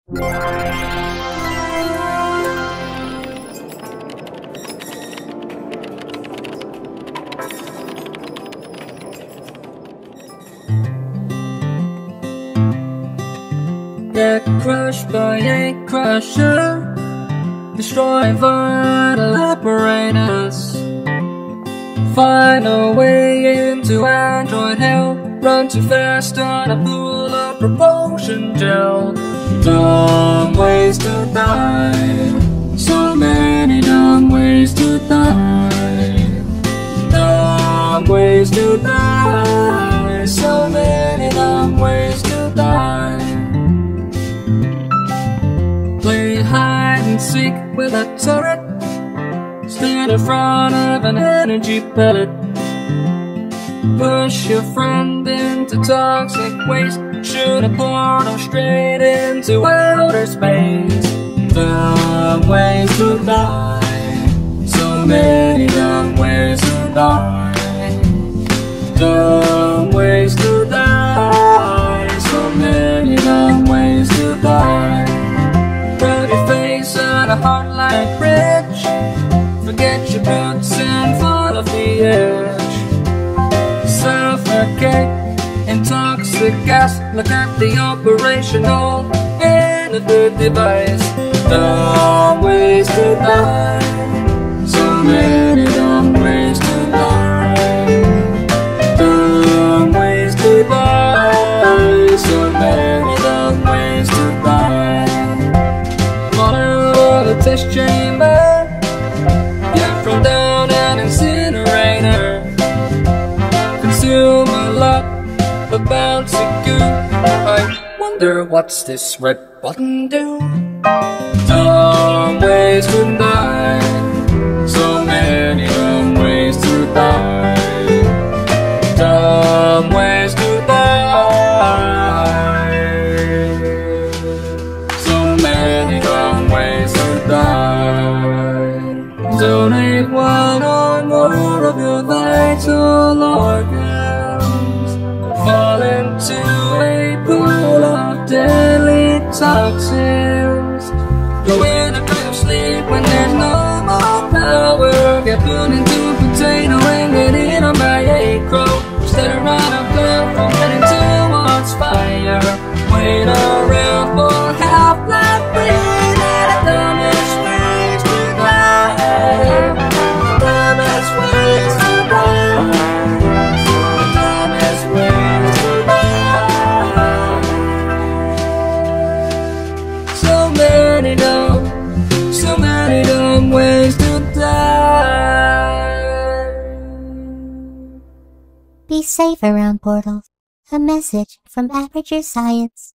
Get crushed by a crusher, destroy vital apparatus, find a way into android hell, run too fast on a pool of propulsion gel. Dumb ways to die, so many dumb ways to die. Dumb ways to die, so many dumb ways to die. Play hide and seek with a turret, stand in front of an energy pellet. Push your friend into toxic waste, shoot a portal straight into outer space. Dumb ways to die, so many dumb ways to die. Dumb ways to die, so many dumb ways to die. Rub your face on a hard light bridge, forget your boots and fall off the edge. Suffocate in toxic gas, look at the operational end of the device. Dumb ways to die, so many dumb ways to die. Dumb ways to die, so many dumb ways to die. Fall out of the test chamber, get thrown down an incinerator, consume a lot of bouncy goo. I wonder what's this red button do? Dumb ways to die, so many dumb ways to die. Dumb ways to die, so many dumb ways to die. Donate one or more of your vital organs, fall into a pool of deadly toxins. Go in a kind of sleep when there's no more power. Get put into a potato and get eaten on by a crow. Instead of run up blood from getting towards fire. Wait around for half-life breathing at the dumbest ways to die. Dumbest ways to die. Dumbest ways to die. So many dumb ways to die. Be safe around portals. A message from Aperture Science.